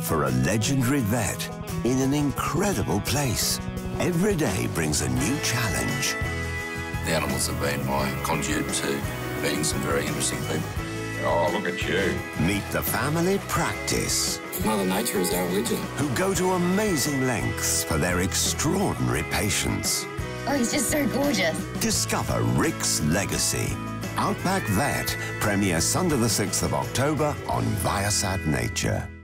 for a legendary vet in an incredible place. Every day brings a new challenge. The animals have been my conduit to meeting some very interesting people. Oh, look at you. Meet the family practice, Mother Nature is our religion. who go to amazing lengths for their extraordinary patience. Oh, he's just so gorgeous. Discover Rick's legacy. Outback Vet premieres Sunday the 6th of October on Viasat Nature.